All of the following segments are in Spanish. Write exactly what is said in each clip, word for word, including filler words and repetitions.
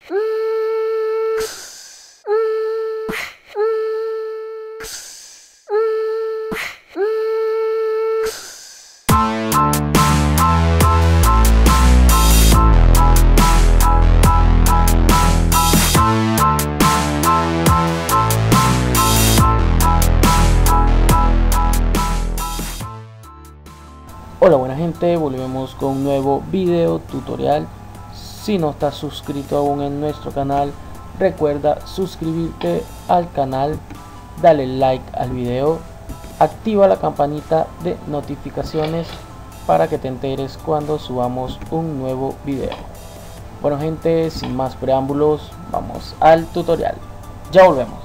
Hola buena gente, volvemos con un nuevo video tutorial. Si no estás suscrito aún en nuestro canal, recuerda suscribirte al canal, dale like al video, activa la campanita de notificaciones para que te enteres cuando subamos un nuevo video. Bueno gente, sin más preámbulos, vamos al tutorial. Ya volvemos.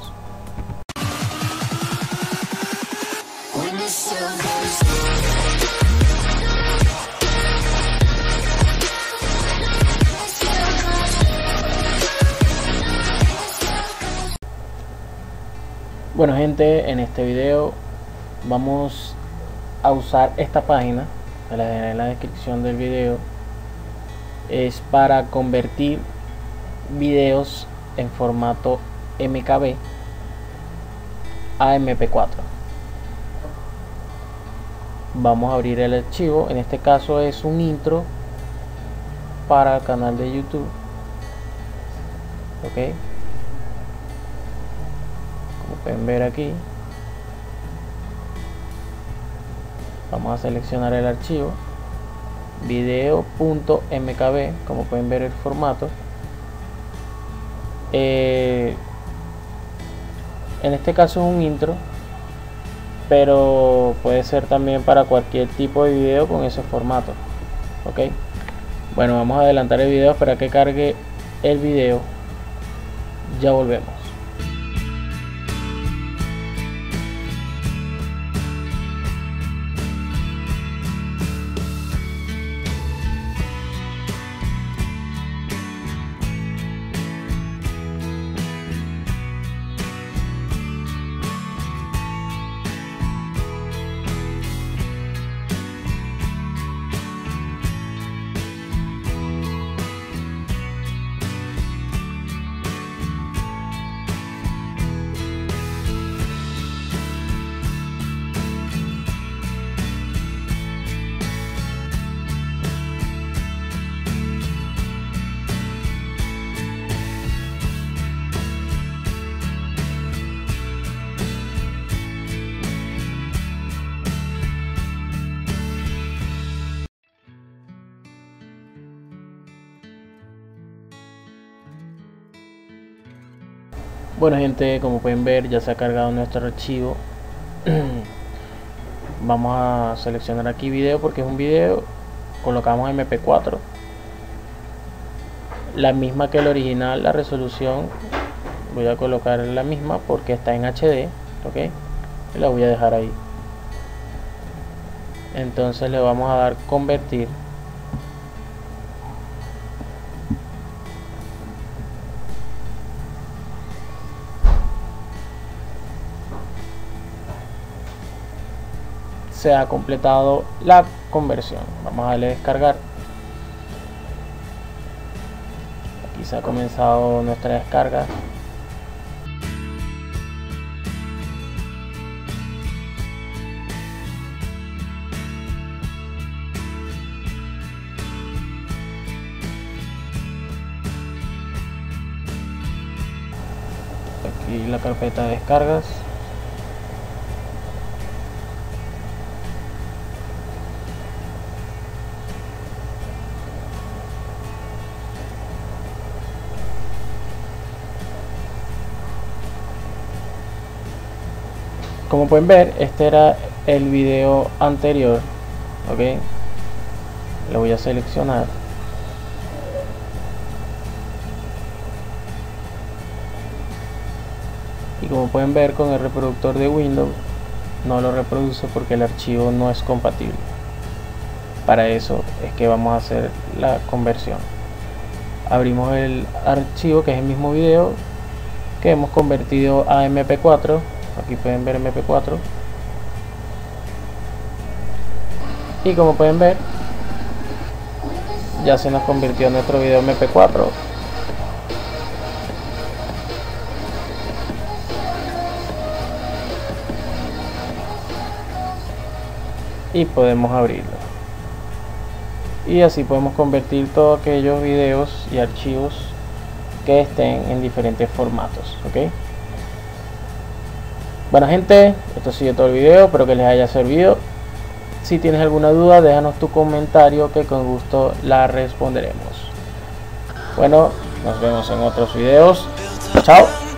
Bueno gente, en este video vamos a usar esta página, que la dejaré en la descripción del video. Es para convertir videos en formato M K B a M P cuatro. Vamos a abrir el archivo, en este caso es un intro para el canal de YouTube. Ok, como pueden ver aquí, vamos a seleccionar el archivo video.mkb, como pueden ver el formato. Eh, en este caso es un intro, pero puede ser también para cualquier tipo de video con ese formato. Ok, bueno, vamos a adelantar el video para que cargue el video. Ya volvemos. Bueno gente, como pueden ver ya se ha cargado nuestro archivo. Vamos a seleccionar aquí video porque es un video, colocamos M P cuatro, la misma que el original. La resolución voy a colocar la misma porque está en H D, ok, y la voy a dejar ahí. Entonces le vamos a dar convertir. Se ha completado la conversión. Vamos a darle descargar. Aquí se ha comenzado nuestra descarga. Aquí la carpeta de descargas. Como pueden ver, este era el video anterior. Ok, lo voy a seleccionar. Y como pueden ver, con el reproductor de Windows no lo reproduce porque el archivo no es compatible. Para eso es que vamos a hacer la conversión. Abrimos el archivo, que es el mismo video que hemos convertido a M P cuatro. Aquí pueden ver M P cuatro. Y como pueden ver, ya se nos convirtió nuestro video M P cuatro. y podemos abrirlo, y así podemos convertir todos aquellos videos y archivos que estén en diferentes formatos. Ok, bueno gente, esto ha sido todo el video, espero que les haya servido. Si tienes alguna duda, déjanos tu comentario que con gusto la responderemos. Bueno, nos vemos en otros videos. Chao.